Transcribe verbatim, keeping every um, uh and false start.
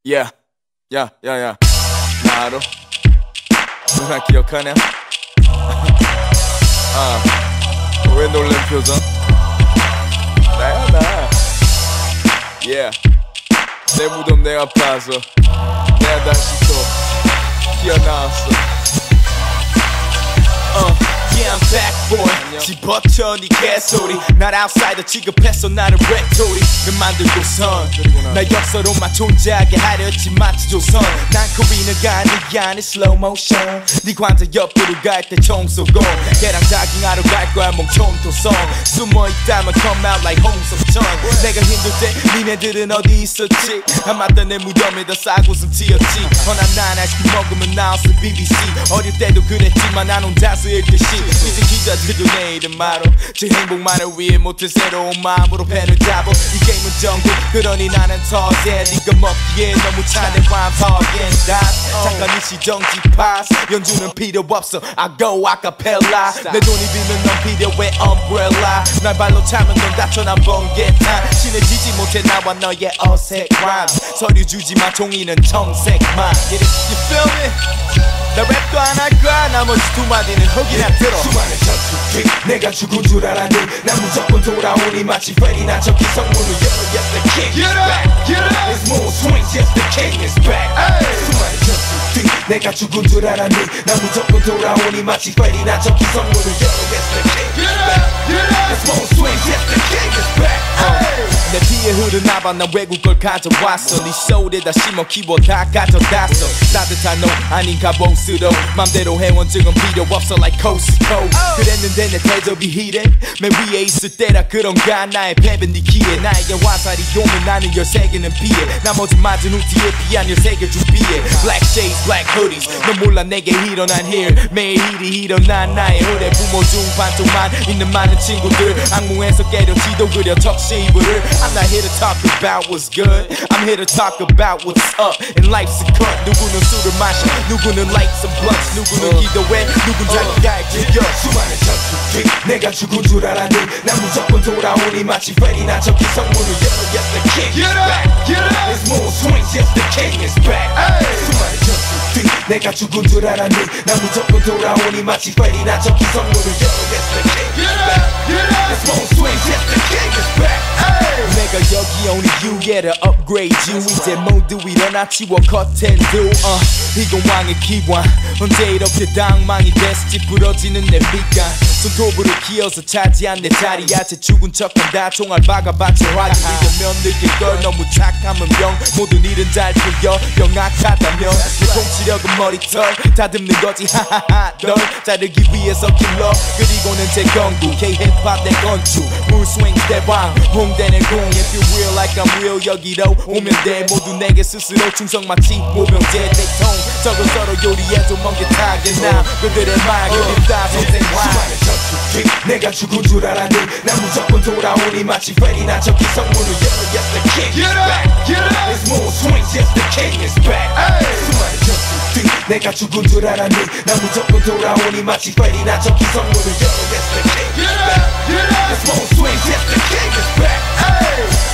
야, 야, 야, 야. 나 알아. 누나 기억하냐? 아, 왜 놀란 표정? 나야 나. Yeah. 내 무덤 내가 파서 내가 다시 또 튀어나왔어. uh. Yeah, I'm back boy. 집어쳐 니 개소리. 날 outsider 취급했어 나는 랩토리. 늘 만들고선 나 역사로만 존재하게 하려지 마치 조선. 난 코리나가 아니야 아니 slow motion. 네 관자 옆으로 갈 때 총쏘고 걔랑 자깅하러 갈 거야 몽촌토성. 숨어있다면 come out like 홍석천. 내가 힘들 때 니네들은 어디 있었지? 아마도 내 무덤에다 싸고숨 튀었지. 허나 난 아이스크림 먹으면 나왔어 비비씨. 어릴 때도 그랬지만 난 혼자서 읽듯이. 이제 기자들도 내 이름 말어. 제 행복만을 위해 못해 새로운 마음으로 펜을 잡아. 이 게임은 정글 그러니 나는 터세. 네가 먹기에 너무 차네 rhyme talking dots. 잠깐 일시정지 pass. 연주는 필요 없어 I go acapella. 내 돈이 빌면 넌 필요해 umbrella. 날 발로 차면 넌 다쳐 난 번개탄. 친해지지 못해 나와 너의 어색 rhymes. 서류 주지마 종이는 청색만. You feel me? 나 랩도 안 할 거야 나머지 두 마디는 흙이나 들어. 수많은 전투기 내가 죽은 줄 알았니? 난 무조건 돌아오니 마치 프레디 난 저기 성문을 열어. Yes the king is back. It's moon swings. Yes the king is back. 수많은 전투기 내가 죽은 줄 알았니? 난 무조건 돌아오니 마치 프레디 난 저기 성문을 열어. Yes the king is back. It's moon swings. Yes the king is back. 내 뒤에 흐르나봐 난 외국 걸 가져왔어. 네 소울에다 심어 키보드 다 가져갔어. 따뜻한 옷 아닌 갑옷으로 맘대로 회원증은 필요 없어 like coast to coast. 그랬는데 내 대접이 히래. 맨 위에 있을 때라 그런가 나의 패배는 네 기회. 나에게 화살이 오면 나는 열세 개는 피해. 나머지 맞은 후 뒤에 피한 열세 개 준비해. Black shades, black hoodies. 넌 몰라 내게 일어난 here. 매일 일이 일어난 나의 후대. 부모 중 반쪽만 있는 많은 친구들. 악몽에서 깨려 지도 그려 턱시이브를. I'm not here to talk about what's good. I'm here to talk about what's up. And life's a cut. 누구는 술을 마셔, 누구는 light some blunts. 누구는 기도해, 누군 자기가 즐겨. 수많은 전투기 내가 죽은 줄 알았니? 난 무조건 돌아오니 마치 프레디 난 저기 성문을 열어. Yes the king is back. It's moon swings. Yes the king is back. 수많은 전투기 내가 죽은 줄 알았니? 난 무조건 돌아오니 마치 프레디 난 저기 성문을 열어. Yes the king is back. It's moon swings. Yes the king is back. 내가 여기 only you yeah to upgrade you. 이제 모두 일어나 치워 cut and do. uh, 이건 왕의 기관. 언제 이렇게 당망이 됐을지 부러지는 내 빛감. 손톱으로 기어서 차지한 내 자리야. 제 죽은 척한다 총알 박아봤자 화기. 믿으면 느낄걸 너무 착하면 병. 모든 일은 잘 풀려 영악하다면. 내 통치력은 머리털 다듬는 거지 하하하 널 자르기 위해서 킬러. 그리고는 제 건구 K-힙합 내 건축 물 스윙 대왕 홍대 내 공. If you real like I'm real 여기로 오면 돼. 모두 내게 스스로 충성 마치 모병제 대통. 적은 서로 요리해줘 먼게 타겠나. 그들의 말 그립다 선생와. 수많은 전투기 내가 죽은 줄 알았니? 난 무조건 돌아오니 마치 프레디 난 저기 성문을 열어. Yes the king is back. It's moon swings. Yes the king is back. 수많은 전투기 내가 죽은 줄 알았니? 난 무조건 돌아오니 마치 프레디 난 저기 성문을 열어. Yes the king is back. It's moon swings. Yes the king is back.